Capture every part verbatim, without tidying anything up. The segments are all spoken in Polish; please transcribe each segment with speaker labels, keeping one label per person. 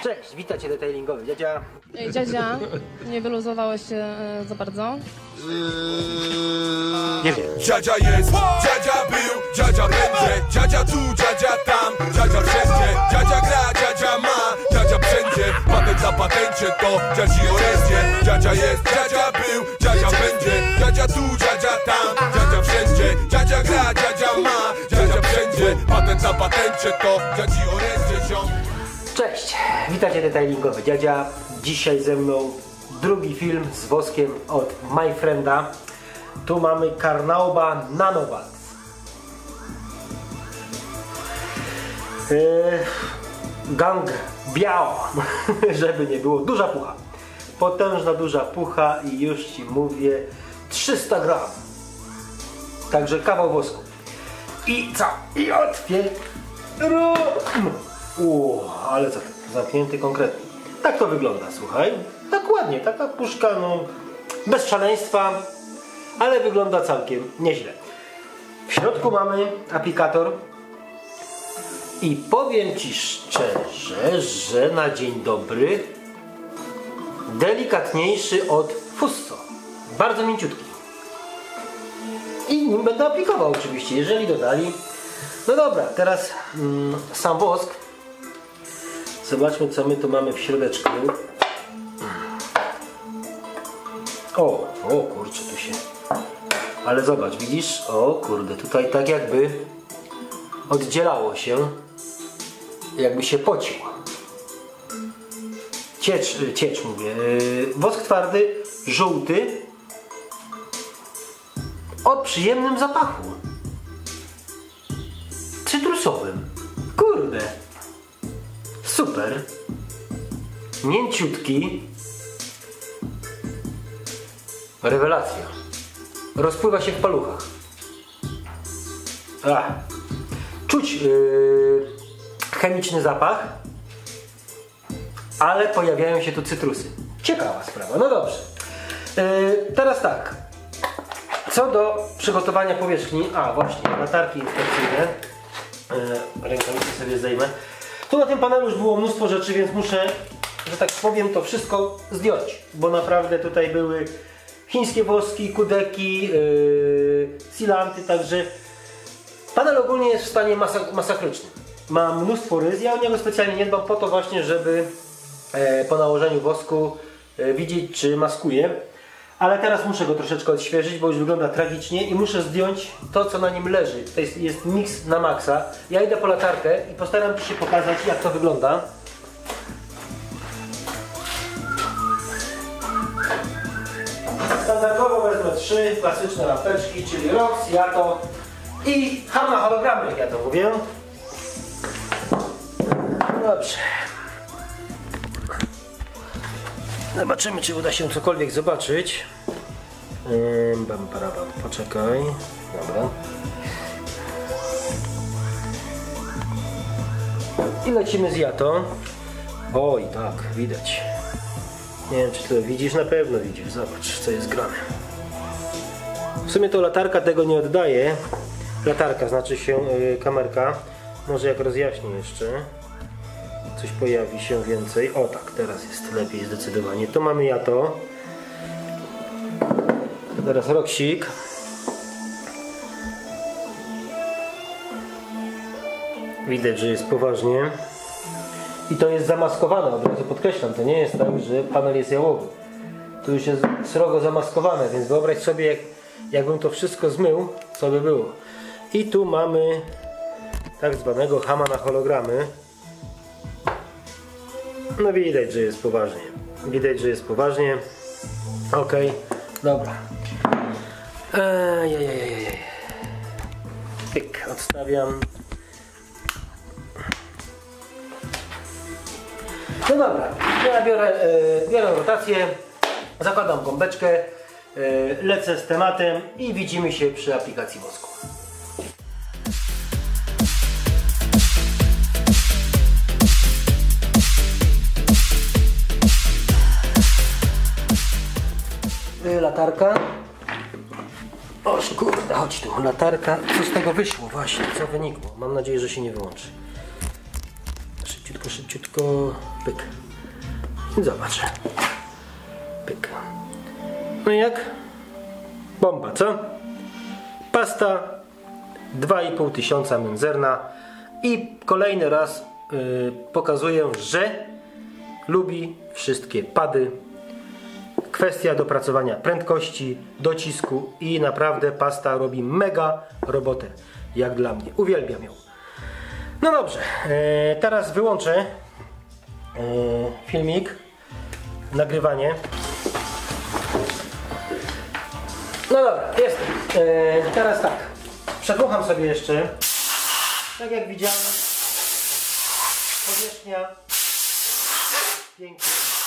Speaker 1: Cześć, witajcie detailingowy. Dziadzia.
Speaker 2: Ej, dziadzia, nie wyluzowałeś się e, za bardzo?
Speaker 1: Nie wiem.
Speaker 3: Dziadzia jest, dziadzia był, dziadzia będzie, dziadzia tu, dziadzia tam, dziadzia wszędzie, dziadzia gra, dziadzia ma, dziadzia wszędzie, patent na patencie to dziadzi orędzie. Dziadzia jest, dziadzia był, dziadzia będzie, dziadzia tu, dziadzia tam, dziadzia wszędzie, dziadzia gra, dziadzia ma, dziadzia wszędzie, patent na patencie to dziadzi orędzie, ziom.
Speaker 1: Cześć, witajcie detailingowy. Dziadzia. Dzisiaj ze mną drugi film z woskiem od My Frienda. Tu mamy Carnauba Nanovax. Yy, gang biao, żeby nie było. Duża pucha. Potężna duża pucha i już Ci mówię trzysta gram. Także kawał wosku. I co? I otwieram. Uuu, ale co? Zamknięty konkretnie. Tak to wygląda, słuchaj. Tak ładnie, taka puszka, no bez szaleństwa, ale wygląda całkiem nieźle. W środku mamy aplikator i powiem Ci szczerze, że na dzień dobry delikatniejszy od Fusso. Bardzo mięciutki. I nim będę aplikował oczywiście, jeżeli dodali. No dobra, teraz mm, sam wosk. Zobaczmy, co my tu mamy w środeczku. O, o kurczę, tu się... Ale zobacz, widzisz? O kurde, tutaj tak jakby oddzielało się, jakby się pocił. Ciecz, ciecz mówię. Yy, wosk twardy, żółty, o przyjemnym zapachu. Cytrusowym. Kurde. Super. Mięciutki. Rewelacja. Rozpływa się w paluchach. Ach. Czuć yy, chemiczny zapach, ale pojawiają się tu cytrusy. Ciekawa sprawa. No dobrze. Yy, teraz tak. Co do przygotowania powierzchni. A właśnie, latarki inspekcyjne. Yy, rękawice sobie zdejmę. Tu na tym panelu już było mnóstwo rzeczy, więc muszę, że tak powiem, to wszystko zdjąć, bo naprawdę tutaj były chińskie woski, kudeki, yy, silanty, także panel ogólnie jest w stanie masak masakrycznym. Ma mnóstwo rys, ja o niego specjalnie nie dbam po to właśnie, żeby e, po nałożeniu wosku e, widzieć, czy maskuje. Ale teraz muszę go troszeczkę odświeżyć, bo już wygląda tragicznie i muszę zdjąć to, co na nim leży. To jest, jest miks na maksa. Ja idę po latarkę i postaram Ci się pokazać, jak to wygląda. Standardowo wezmę trzy klasyczne lampeczki, czyli Rox, Yato i Hama hologramy, jak ja to mówię. Dobrze. Zobaczymy, czy uda się cokolwiek zobaczyć. Ym, bam, parabam. Poczekaj. Dobra. I lecimy z Yato. Oj, tak, widać. Nie wiem, czy to widzisz, na pewno widzisz. Zobacz, co jest grane. W sumie to latarka tego nie oddaje. Latarka, znaczy się yy, kamerka. Może jak rozjaśnię jeszcze. Coś pojawi się więcej. O tak, teraz jest lepiej zdecydowanie. Tu mamy Yato. Teraz Roxik. Widać, że jest poważnie. I to jest zamaskowane, od razu podkreślam. To nie jest tak, że panel jest jałowy. Tu już jest srogo zamaskowane, więc wyobraź sobie, jak, jakbym to wszystko zmył, co by było. I tu mamy tak zwanego Hama na hologramy. No widać, że jest poważnie. Widać, że jest poważnie. Ok, dobra. Ejejejejej. Pyk, odstawiam. No dobra, ja biorę, e, biorę rotację, zakładam gąbeczkę, e, lecę z tematem i widzimy się przy aplikacji wosku. Latarka. Oż kurde, chodź tu, latarka. Co z tego wyszło właśnie? Co wynikło? Mam nadzieję, że się nie wyłączy. Szybciutko, szybciutko. Pyk. I zobacz. Pyk. No i jak? Bomba, co? Pasta dwa i pół tysiąca menzerna. I kolejny raz yy, pokazuję, że lubi wszystkie pady. Kwestia dopracowania prędkości, docisku i naprawdę pasta robi mega robotę, jak dla mnie. Uwielbiam ją. No dobrze, yy, teraz wyłączę yy, filmik, nagrywanie. No dobra, jestem. Yy, teraz tak, przekłucham sobie jeszcze. Tak jak widziałem, powierzchnia pięknie.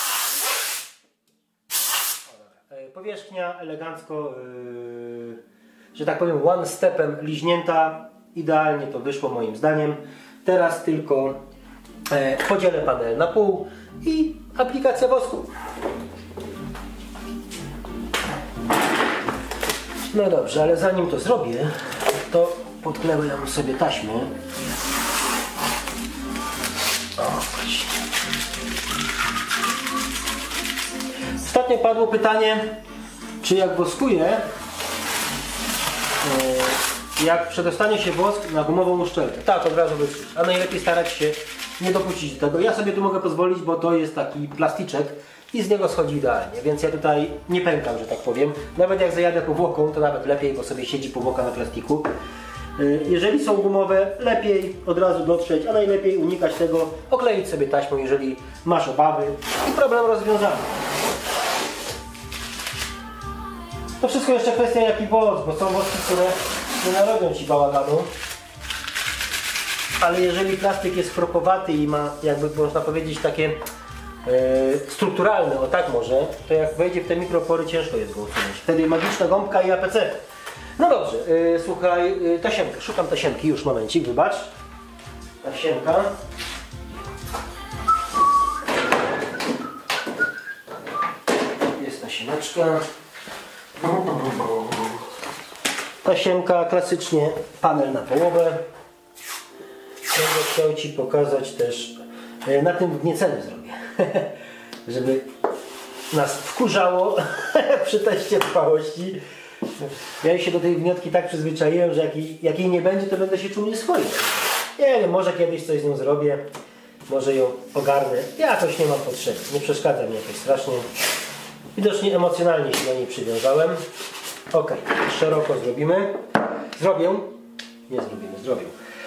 Speaker 1: Powierzchnia elegancko, yy, że tak powiem, one stepem liźnięta. Idealnie to wyszło moim zdaniem. Teraz tylko e, podzielę panel na pół i aplikacja wosku. No dobrze, ale zanim to zrobię, to podkleję sobie taśmę. O, właśnie. Ostatnio padło pytanie, czy jak woskuję, jak przedostanie się wosk na gumową uszczelkę. Tak, od razu wytrzeć. A najlepiej starać się nie dopuścić do tego. Ja sobie tu mogę pozwolić, bo to jest taki plasticzek i z niego schodzi idealnie. Więc ja tutaj nie pękam, że tak powiem. Nawet jak zajadę powłoką, to nawet lepiej, bo sobie siedzi powłoka na plastiku. Jeżeli są gumowe, lepiej od razu dotrzeć, a najlepiej unikać tego, okleić sobie taśmą, jeżeli masz obawy i problem rozwiązany. To wszystko jeszcze kwestia jaki wosk, bo są woski, które nie narobią ci bałaganu. Ale jeżeli plastik jest chropowaty i ma, jakby można powiedzieć, takie e, strukturalne, o tak może, to jak wejdzie w te mikropory, ciężko jest go usunąć. Wtedy magiczna gąbka i A P C. No dobrze, e, słuchaj, e, tasiemkę, szukam tasiemki, już momencik, wybacz. Tasiemka. Jest tasiemeczka. Tasiemka, klasycznie panel na połowę. Będę chciał ci pokazać też, na tym gnieceniu zrobię, żeby nas wkurzało przy teście trwałości. Ja się do tej gniotki tak przyzwyczaiłem, że jak jej, jak jej nie będzie, to będę się czuł nieswojo. Nie wiem, może kiedyś coś z nią zrobię, może ją ogarnę. Jakoś nie mam potrzeby, nie przeszkadza mi jakoś strasznie. Widocznie emocjonalnie się do niej przywiązałem. Ok, szeroko zrobimy. Zrobię. Nie zrobimy, zrobię.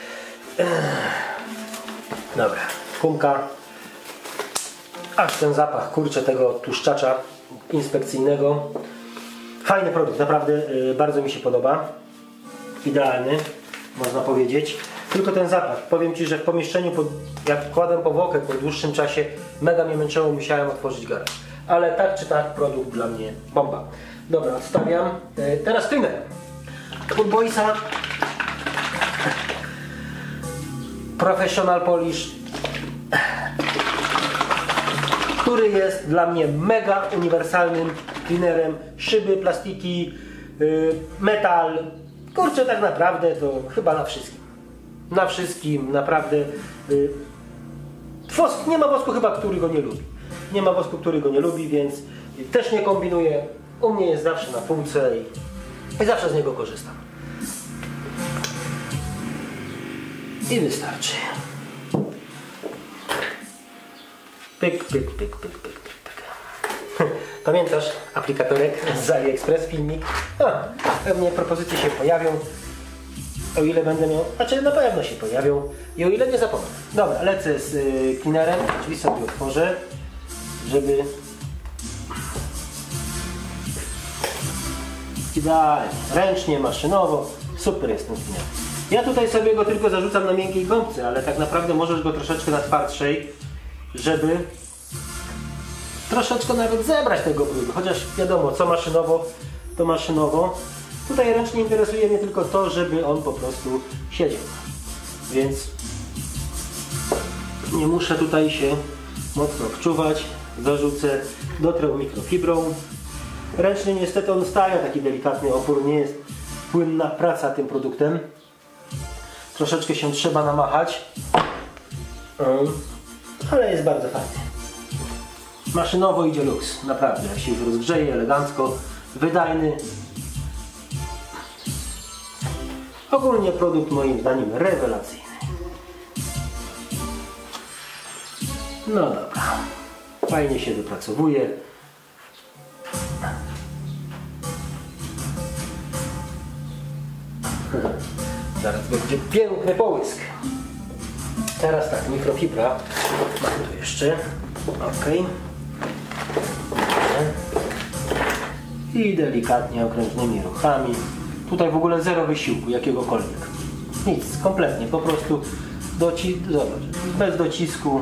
Speaker 1: Dobra, gumka. Aż ten zapach, kurczę, tego tłuszczacza inspekcyjnego. Fajny produkt, naprawdę yy, bardzo mi się podoba. Idealny, można powiedzieć. Tylko ten zapach. Powiem ci, że w pomieszczeniu, pod, jak kładłem powłokę po dłuższym czasie, mega mnie męczyło, musiałem otworzyć garaż. Ale tak czy tak, produkt dla mnie bomba. Dobra, odstawiam. Yy, teraz cleaner. Od Boysa Professional Polish, który jest dla mnie mega uniwersalnym cleanerem. Szyby, plastiki, yy, metal. Kurczę, tak naprawdę to chyba na wszystkim. Na wszystkim, naprawdę. Yy, wosk, nie ma wosku chyba, który go nie lubi. Nie ma wosku, który go nie lubi, więc też nie kombinuję. U mnie jest zawsze na półce i, i zawsze z niego korzystam. I wystarczy. Pyk, pyk, pyk, pyk, pyk, pyk. Pamiętasz aplikatorek z AliExpress, filmik? A, pewnie propozycje się pojawią. O ile będę miał, znaczy na pewno się pojawią. I o ile nie zapomnę. Dobra, lecę z y, cleanerem. Drzwi sobie otworzę, żeby idealnie, ręcznie, maszynowo. Super jest ten cleaner. Ja tutaj sobie go tylko zarzucam na miękkiej gąbce, ale tak naprawdę możesz go troszeczkę na twardszej, żeby troszeczkę nawet zebrać tego brudu. Chociaż wiadomo, co maszynowo, to maszynowo. Tutaj ręcznie interesuje mnie tylko to, żeby on po prostu siedział. Więc nie muszę tutaj się mocno wczuwać. Zarzucę, dotrę mikrofibrą. Ręcznie niestety on stawia taki delikatny opór, nie jest płynna praca tym produktem. Troszeczkę się trzeba namachać. ale jest bardzo fajny. Maszynowo idzie luks, naprawdę. Jak się już rozgrzeje, elegancko, wydajny. Ogólnie produkt moim zdaniem rewelacyjny. No dobra, fajnie się dopracowuje. Zaraz będzie piękny połysk. Teraz tak, mikrofibra. Mam tu jeszcze. Ok. I delikatnie okrętnymi ruchami. Tutaj w ogóle zero wysiłku jakiegokolwiek. Nic, kompletnie, po prostu doci zobacz, bez docisku.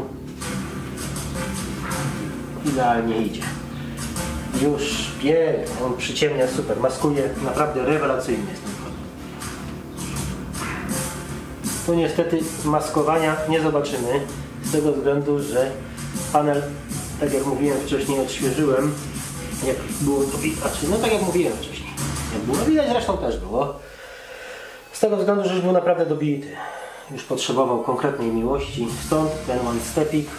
Speaker 1: Idealnie idzie. Już pięknie, on przyciemnia super, maskuje, naprawdę rewelacyjnie jest ten produkt. Tu niestety maskowania nie zobaczymy, z tego względu, że panel, tak jak mówiłem wcześniej, odświeżyłem, jak było to widać, no tak jak mówiłem wcześniej, jak było widać, zresztą też było, z tego względu, że już był naprawdę dobity, już potrzebował konkretnej miłości, stąd ten one stepik.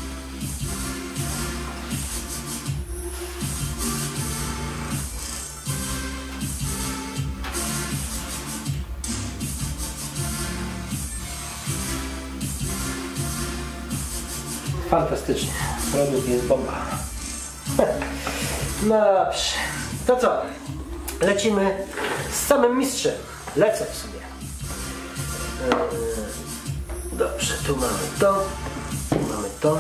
Speaker 1: Fantastycznie. Produkt jest bomba. No dobrze. To co? Lecimy z samym mistrzem. Lecę w sobie. Dobrze, tu mamy to. Tu mamy to.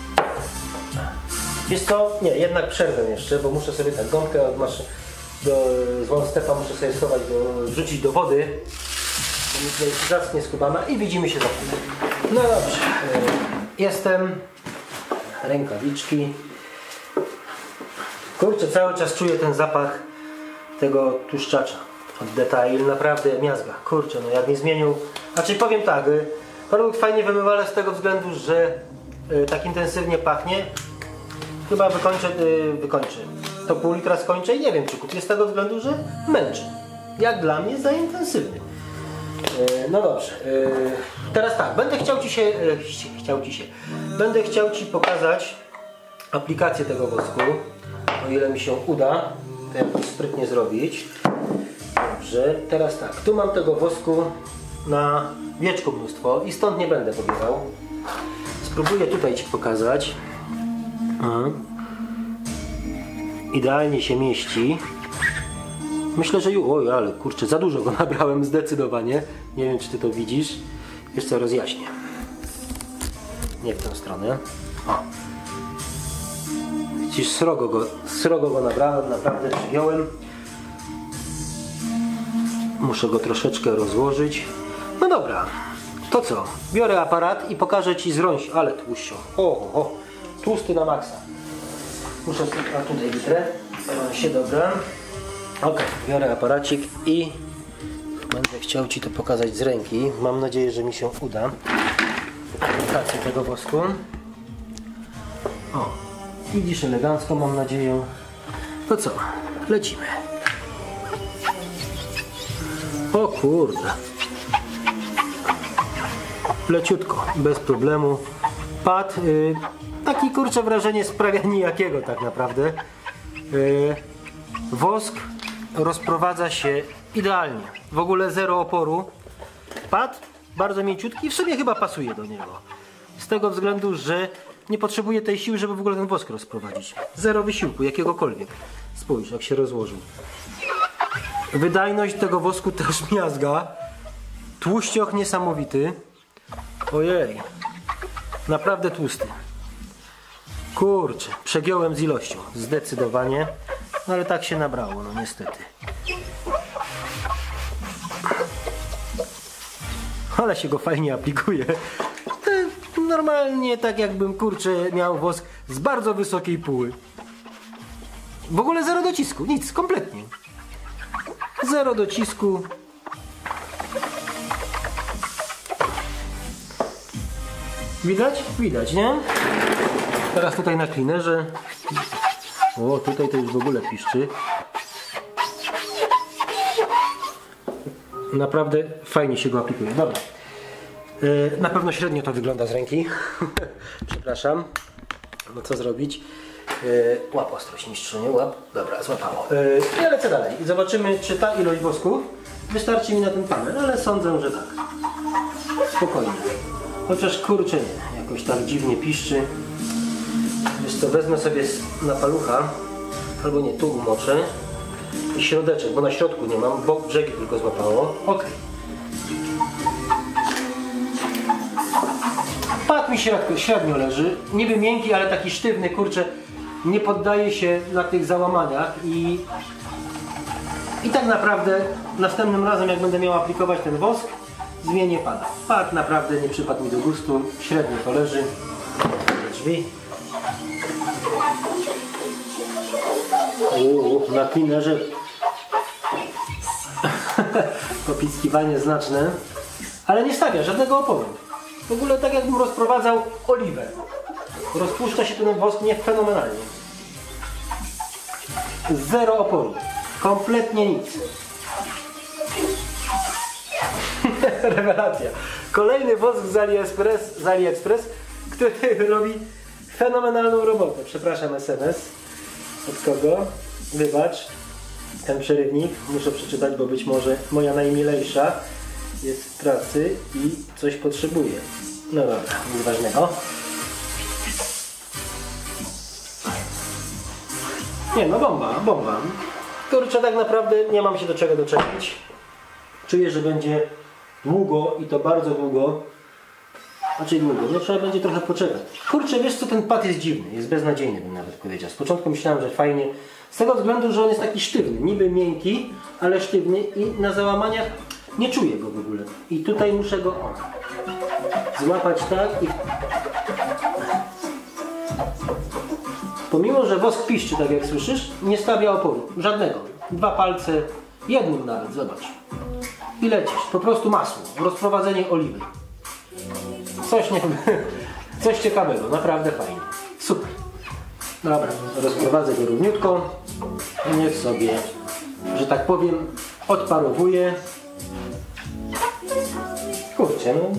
Speaker 1: Wiesz co? Nie, jednak przerwę jeszcze, bo muszę sobie tak gąbkę od maszy do z one stepa muszę sobie schować, do, wrzucić do wody. My tutaj zacnie skubamy i widzimy się za chwilę. No dobrze. Jestem. Rękawiczki. Kurczę, cały czas czuję ten zapach tego tłuszczacza od Detail, naprawdę miazga. Kurczę, no jak nie zmienił, znaczy powiem tak, produkt fajnie wymywale z tego względu, że tak intensywnie pachnie. Chyba wykończę, wykończę. To pół litra skończę i nie wiem czy kupię z tego względu, że męczy. Jak dla mnie za intensywny. No dobrze, teraz tak, będę chciał Ci się, chciał Ci się, będę chciał Ci pokazać aplikację tego wosku, o ile mi się uda to jakoś sprytnie zrobić. Dobrze, teraz tak, tu mam tego wosku na wieczku mnóstwo i stąd nie będę pobierał. Spróbuję tutaj Ci pokazać. Mhm. Idealnie się mieści. Myślę, że... Oj, ale kurczę, za dużo go nabrałem zdecydowanie. Nie wiem, czy Ty to widzisz. Wiesz co, rozjaśnię. Nie w tę stronę. O. Widzisz, srogo go, srogo go nabrałem, naprawdę przyjąłem. Muszę go troszeczkę rozłożyć. No dobra, to co? Biorę aparat i pokażę Ci zrąść, ale tłuścią. O, o, o, tłusty na maksa. Muszę, a tutaj wytrę. On się dobra. Ok, biorę aparacik i będę chciał Ci to pokazać z ręki. Mam nadzieję, że mi się uda. Aplikację tego wosku. O, widzisz elegancko, mam nadzieję. To co? Lecimy. O kurde. Leciutko, bez problemu. Pad, yy, taki kurczę wrażenie sprawia nijakiego tak naprawdę. Yy, wosk rozprowadza się idealnie. W ogóle zero oporu. Pad bardzo mięciutki i w sumie chyba pasuje do niego. Z tego względu, że nie potrzebuje tej siły, żeby w ogóle ten wosk rozprowadzić. Zero wysiłku, jakiegokolwiek. Spójrz, jak się rozłożył. Wydajność tego wosku też miazga. Tłuścioch niesamowity. Ojej. Naprawdę tłusty. Kurczę, przegiąłem z ilością. Zdecydowanie. No ale tak się nabrało, no niestety. Ale się go fajnie aplikuje. Normalnie tak jakbym, kurczę, miał wosk z bardzo wysokiej póły. W ogóle zero docisku, nic, kompletnie. Zero docisku. Widać? Widać, nie? Teraz tutaj na cleanerze. O, tutaj to już w ogóle piszczy. Naprawdę fajnie się go aplikuje. Dobra. Yy, na pewno średnio to wygląda z ręki. Przepraszam. No co zrobić? Yy, łap ostrość, mistrzu, nie łap? Dobra, złapało. Yy, ja lecę dalej i zobaczymy, czy ta ilość wosku wystarczy mi na ten panel, ale sądzę, że tak. Spokojnie. Chociaż kurczę nie, jakoś tak dziwnie piszczy. Wiesz co, wezmę sobie na palucha, albo nie, tu umoczę i środeczek, bo na środku nie mam, bo brzegi tylko złapało. Ok. Pad mi środko, średnio leży, niby miękki, ale taki sztywny, kurczę, nie poddaje się na tych załamaniach i i tak naprawdę następnym razem, jak będę miał aplikować ten wosk, zmienię pada. Pad naprawdę nie przypadł mi do gustu, średnio to leży. Drzwi. Uuu, na cleanerze popiskiwanie znaczne, ale nie stawia żadnego oporu. W ogóle tak jakbym rozprowadzał oliwę. Rozpuszcza się ten wosk nie fenomenalnie. Zero oporu. Kompletnie nic. Rewelacja. Kolejny wosk z AliExpress, z AliExpress, który robi fenomenalną robotę. Przepraszam, S M S. Od kogo? Wybacz. Ten przerywnik muszę przeczytać, bo być może moja najmilejsza jest w pracy i coś potrzebuje. No dobra, nic ważnego. Nie no, bomba, bomba. Kurczę, tak naprawdę nie mam się do czego doczepić. Czuję, że będzie długo i to bardzo długo. Znaczy długo, no trzeba będzie trochę poczekać. Kurczę, wiesz co, ten pad jest dziwny, jest beznadziejny, bym nawet powiedział. Z początku myślałem, że fajnie, z tego względu, że on jest taki sztywny, niby miękki, ale sztywny i na załamaniach nie czuję go w ogóle. I tutaj muszę go o, złapać tak i... Pomimo, że wosk piszczy, tak jak słyszysz, nie stawia oporu, żadnego. Dwa palce, jednym nawet, zobacz. I lecisz, po prostu masło, rozprowadzenie oliwy. Coś, nie, coś ciekawego, naprawdę fajnie. Super. Dobra, rozprowadzę go równiutko. Niech sobie, że tak powiem, odparowuje. Kurczę, no.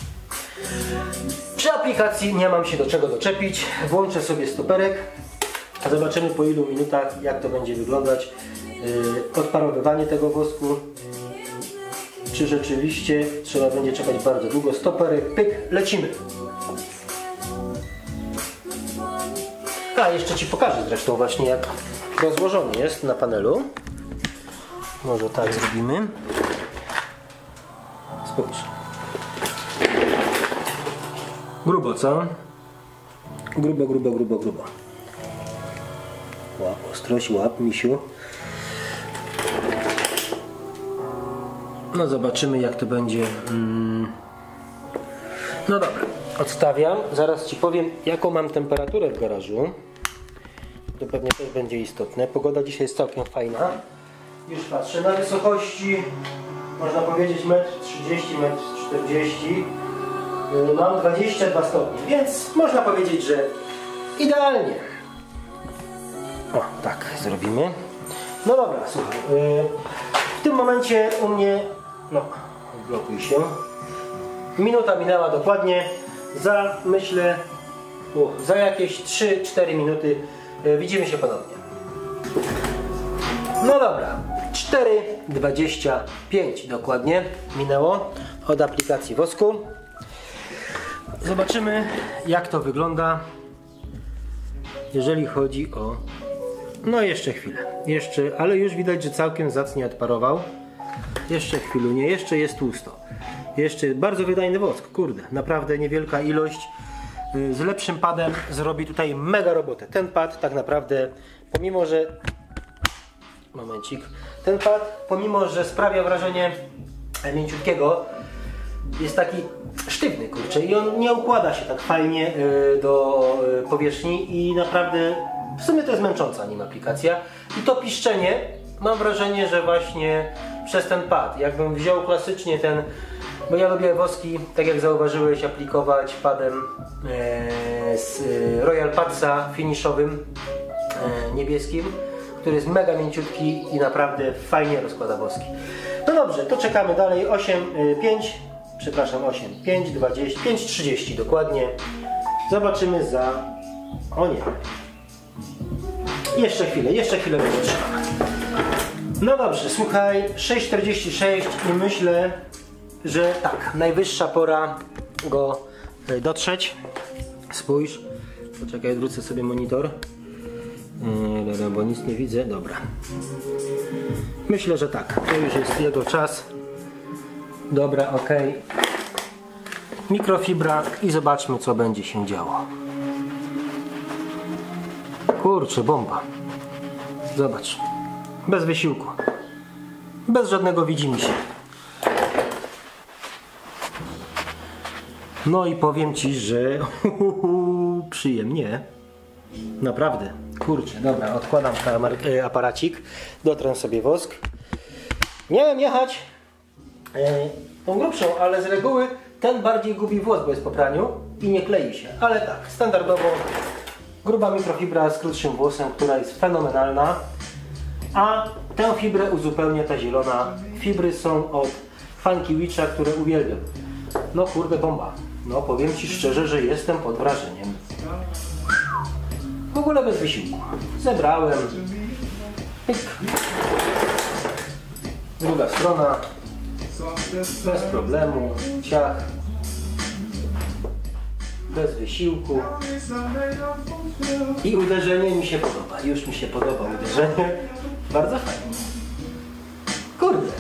Speaker 1: Przy aplikacji nie mam się do czego doczepić. Włączę sobie stoperek. Zobaczymy po ilu minutach, jak to będzie wyglądać. Yy, odparowywanie tego wosku. Czy rzeczywiście trzeba będzie czekać bardzo długo. Stoperek, pyk, lecimy. A, jeszcze Ci pokażę zresztą właśnie, jak rozłożony jest na panelu. Może tak zrobimy. Spójrz. Grubo, co? Grubo, grubo, grubo, grubo. Łap, ostrość, łap, misiu. No zobaczymy, jak to będzie. Hmm. No dobra, odstawiam. Zaraz Ci powiem, jaką mam temperaturę w garażu. To pewnie też będzie istotne. Pogoda dzisiaj jest całkiem fajna. Już patrzę na wysokości, można powiedzieć metr trzydzieści, metr czterdzieści. Mam dwadzieścia dwa stopnie, więc można powiedzieć, że idealnie. O, tak zrobimy. No dobra, słuchaj. W tym momencie u mnie, no, blokuj się. Minuta minęła dokładnie. Za, myślę, uh, za jakieś trzy cztery minuty widzimy się ponownie. No dobra, cztery dwadzieścia pięć dokładnie minęło od aplikacji wosku. Zobaczymy, jak to wygląda, jeżeli chodzi o... No jeszcze chwilę, jeszcze, ale już widać, że całkiem zacnie odparował. Jeszcze chwilunie, jeszcze jest tłusto. Jeszcze bardzo wydajny wosk, kurde, naprawdę niewielka ilość. Z lepszym padem zrobi tutaj mega robotę. Ten pad tak naprawdę, pomimo że... Momencik. Ten pad, pomimo że sprawia wrażenie mięciutkiego, jest taki sztywny, kurczę, i on nie układa się tak fajnie y, do y, powierzchni i naprawdę w sumie to jest męcząca nim aplikacja. I to piszczenie, mam wrażenie, że właśnie przez ten pad, jakbym wziął klasycznie ten, bo ja lubię woski, tak jak zauważyłeś, aplikować padem y, z y, Royal Padsa finishowym y, niebieskim, który jest mega mięciutki i naprawdę fajnie rozkłada woski. No dobrze, to czekamy dalej. osiem pięć. przepraszam, osiem, pięć, dwadzieścia, pięć trzydzieści dokładnie. Zobaczymy za... o nie. Jeszcze chwilę, jeszcze chwilę będzie trzeba. No dobrze, słuchaj, sześć czterdzieści sześć i myślę, że tak, najwyższa pora go dotrzeć. Spójrz, poczekaj, odwrócę sobie monitor, yy, bo nic nie widzę, dobra. Myślę, że tak, to już jest jego czas. Dobra, ok. Mikrofibra i zobaczmy, co będzie się działo. Kurczę, bomba. Zobacz. Bez wysiłku. Bez żadnego widzimisię. No i powiem Ci, że przyjemnie. Naprawdę. Kurczę, dobra, odkładam aparacik. Dotrę sobie wosk. Miałem jechać e, tą grubszą, ale z reguły ten bardziej gubi włos, bo jest po praniu i nie klei się. Ale tak, standardowo gruba mikrofibra z krótszym włosem, która jest fenomenalna. A tę fibrę uzupełnia ta zielona. Fibry są od Funky Witcha, które uwielbiam. No kurde, bomba. No powiem Ci szczerze, że jestem pod wrażeniem. W ogóle bez wysiłku. Zebrałem. Pyk. Druga strona. Bez problemu. Ciach. Bez wysiłku. I uderzenie mi się podoba. Już mi się podoba uderzenie. Bardzo fajnie. Kurde.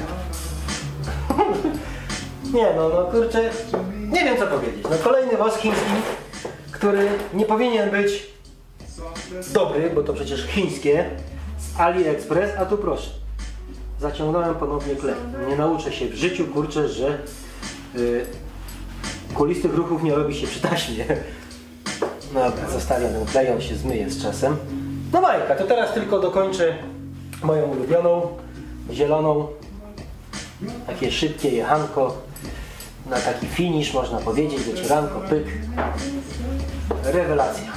Speaker 1: Nie no, no kurczę. Nie wiem co powiedzieć. No kolejny wosk chiński, który nie powinien być dobry, bo to przecież chińskie z AliExpress, a tu proszę. Zaciągnąłem ponownie klej. Nie nauczę się w życiu, kurczę, że yy, kulistych ruchów nie robi się przy taśmie. Dobra, zostawiam ten klej, on się zmyje z czasem. No bajka, to teraz tylko dokończę moją ulubioną, zieloną. Takie szybkie jechanko na taki finish, można powiedzieć, docieranko, pyk. Rewelacja.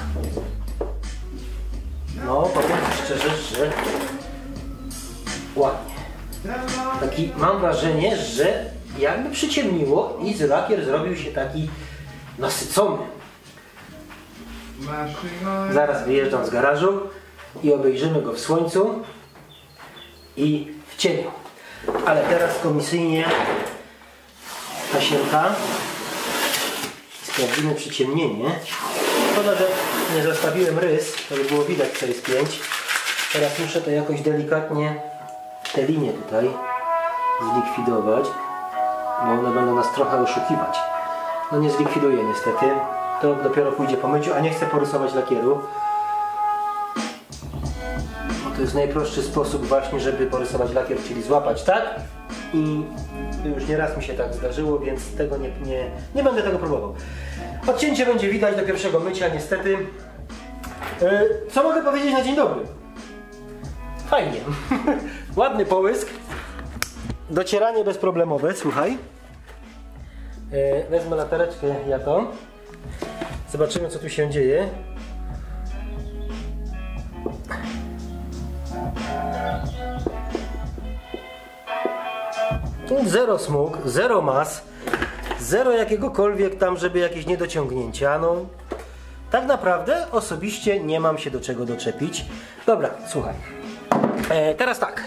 Speaker 1: No, powiem Ci szczerze, że ładnie. Taki, mam wrażenie, że jakby przyciemniło i lakier zrobił się taki nasycony. Zaraz wyjeżdżam z garażu i obejrzymy go w słońcu i w cieniu. Ale teraz komisyjnie tasiemka. Sprawdzimy przyciemnienie. Szkoda, że nie zostawiłem rys, to by było widać co jest pięć. Teraz muszę to jakoś delikatnie, te linie tutaj zlikwidować, bo one będą nas trochę oszukiwać. No nie zlikwiduję niestety. To dopiero pójdzie po myciu, a nie chcę porysować lakieru. No to jest najprostszy sposób właśnie, żeby porysować lakier, czyli złapać tak. I już nieraz mi się tak zdarzyło, więc tego nie, nie, nie będę tego próbował. Odcięcie będzie widać do pierwszego mycia, niestety. Yy, co mogę powiedzieć na dzień dobry? Fajnie. Ładny połysk. Docieranie bezproblemowe, słuchaj. Yy, wezmę latareczkę ja to. Zobaczymy co tu się dzieje. Zero smug, zero mas, zero jakiegokolwiek tam, żeby jakieś niedociągnięcia. No, tak naprawdę osobiście nie mam się do czego doczepić. Dobra, słuchaj. E, teraz tak.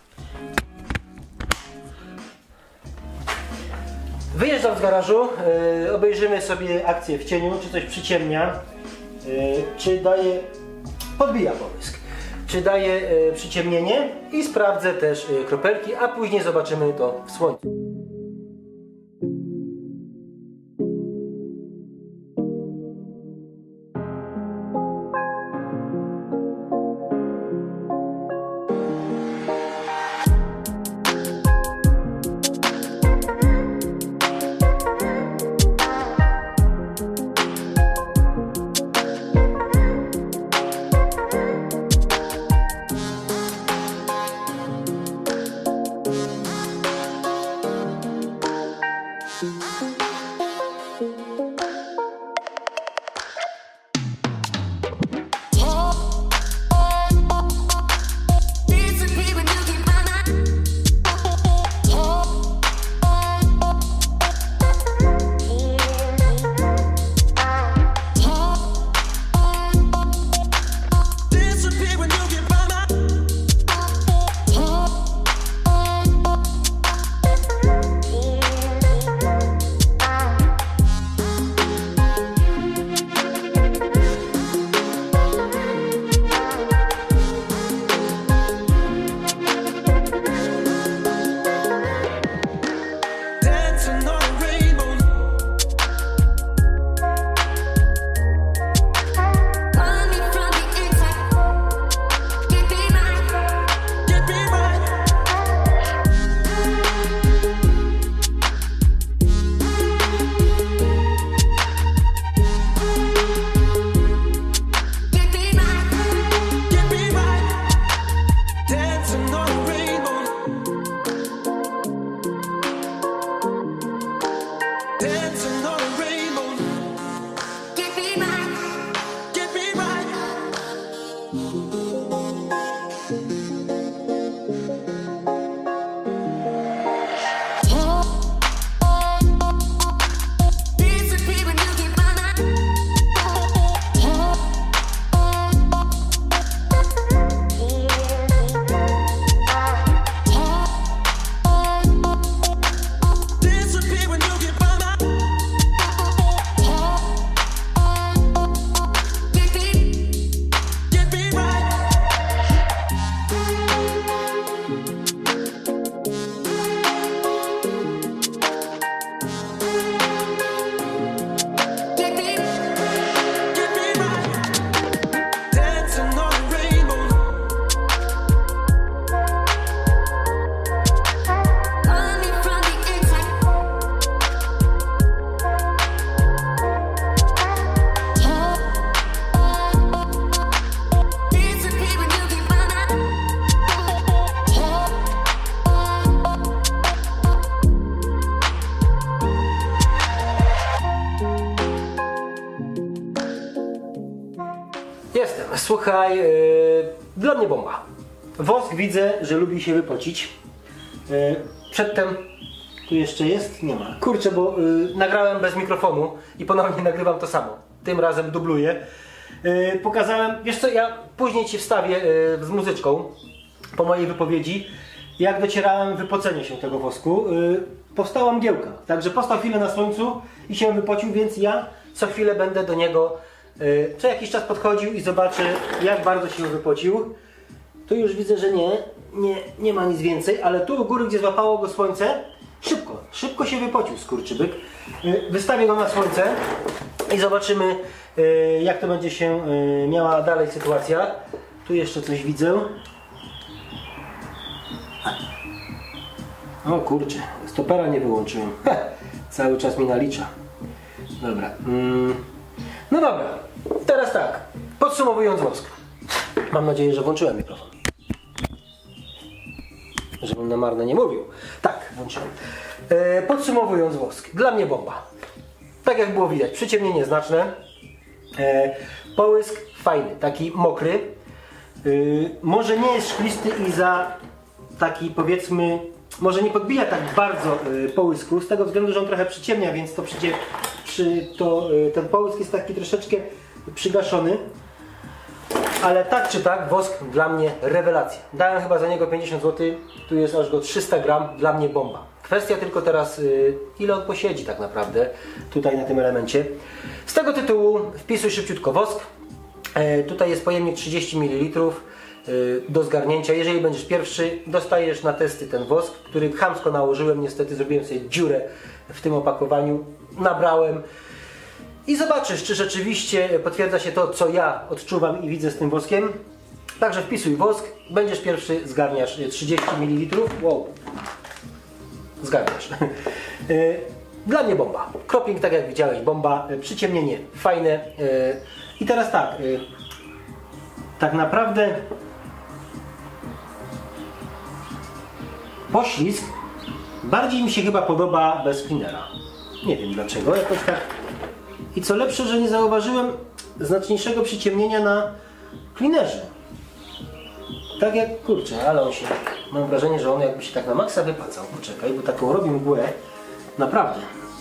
Speaker 1: Wyjeżdżam z garażu, e, obejrzymy sobie akcję w cieniu, czy coś przyciemnia, e, czy daje, podbija połysk, czy daje e, przyciemnienie i sprawdzę też e, kropelki, a później zobaczymy to w słońcu. Jestem. Słuchaj, yy, dla mnie bomba. Wosk widzę, że lubi się wypocić. Yy, przedtem, tu jeszcze jest? Nie ma. Kurczę, bo yy, nagrałem bez mikrofonu i ponownie nagrywam to samo. Tym razem dubluję. Yy, pokazałem, wiesz co, ja później Ci wstawię yy, z muzyczką po mojej wypowiedzi, jak docierałem wypocenie się tego wosku. Yy, powstała mgiełka, także postał chwilę na słońcu i się wypocił, więc ja co chwilę będę do niego yy, co jakiś czas podchodził i zobaczę, jak bardzo się wypocił. Tu już widzę, że nie, nie, nie ma nic więcej, ale tu u góry, gdzie złapało go słońce, szybko, szybko się wypocił skurczybyk. Yy, wystawię go na słońce i zobaczymy, yy, jak to będzie się yy, miała dalej sytuacja. Tu jeszcze coś widzę. O kurczę, stopera nie wyłączyłem. Ha, cały czas mi nalicza. Dobra. Mm. No dobra, teraz tak. Podsumowując wosk. Mam nadzieję, że włączyłem mikrofon. Żebym na marne nie mówił. Tak, włączyłem. E, podsumowując wosk. Dla mnie bomba. Tak jak było widać, przyciemnienie znaczne. E, połysk fajny, taki mokry. E, może nie jest szklisty i za taki, powiedzmy, może nie podbija tak bardzo y, połysku, z tego względu, że on trochę przyciemnia, więc to, przycie, przy, to y, ten połysk jest taki troszeczkę przygaszony. Ale tak czy tak, wosk dla mnie rewelacja. Dałem chyba za niego pięćdziesiąt złotych, tu jest aż go trzysta gram, dla mnie bomba. Kwestia tylko teraz, y, ile on posiedzi tak naprawdę tutaj na tym elemencie. Z tego tytułu wpisuj szybciutko wosk. E, tutaj jest pojemnik trzydzieści mililitrów. Do zgarnięcia. Jeżeli będziesz pierwszy, dostajesz na testy ten wosk, który chamsko nałożyłem. Niestety zrobiłem sobie dziurę w tym opakowaniu. Nabrałem i zobaczysz, czy rzeczywiście potwierdza się to, co ja odczuwam i widzę z tym woskiem. Także wpisuj wosk, będziesz pierwszy, zgarniasz trzydzieści mililitrów. Wow. Zgarniasz. Dla mnie bomba. Cropping, tak jak widziałeś, bomba. Przyciemnienie fajne. I teraz tak. Tak naprawdę poślizg bardziej mi się chyba podoba bez cleanera. Nie wiem dlaczego, jakoś tak. I co lepsze, że nie zauważyłem znaczniejszego przyciemnienia na cleanerze. Tak jak, kurczę, ale on się, mam wrażenie, że on jakby się tak na maksa wypacał. Poczekaj, bo taką robi mgłę. Naprawdę.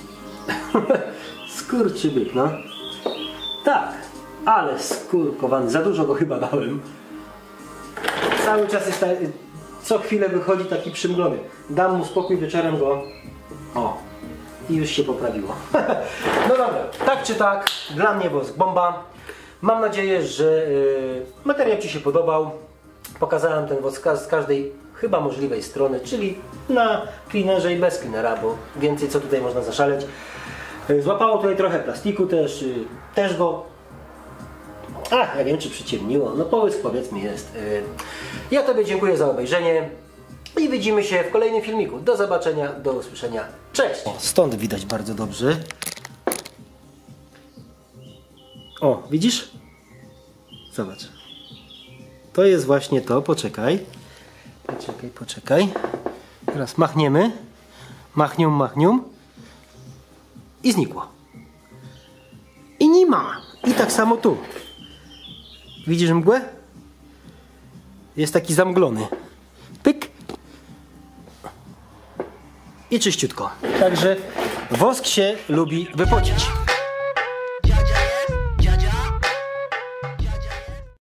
Speaker 1: Skurczybyk, no. Tak, ale skurkowany. Za dużo go chyba dałem. Cały czas jest tak, co chwilę wychodzi taki przymglony. Dam mu spokój, wieczorem go... O, i już się poprawiło. No dobra, tak czy tak, dla mnie wosk bomba. Mam nadzieję, że yy, materiał Ci się podobał. Pokazałem ten wosk z każdej chyba możliwej strony, czyli na cleanerze i bez cleanera, bo więcej co tutaj można zaszaleć. Yy, złapało tutaj trochę plastiku też, yy, też go... Ach, ja wiem, czy przyciemniło. No połysk, powiedzmy, jest. Yy. Ja Tobie dziękuję za obejrzenie i widzimy się w kolejnym filmiku. Do zobaczenia, do usłyszenia. Cześć! O, stąd widać bardzo dobrze. O, widzisz? Zobacz. To jest właśnie to. Poczekaj. Poczekaj, poczekaj. Teraz machniemy. Machnium, machnium. I znikło. I nie ma. I tak samo tu. Widzisz mgłę? jest taki zamglony. Pyk. I czyściutko. Także wosk się lubi wypocić.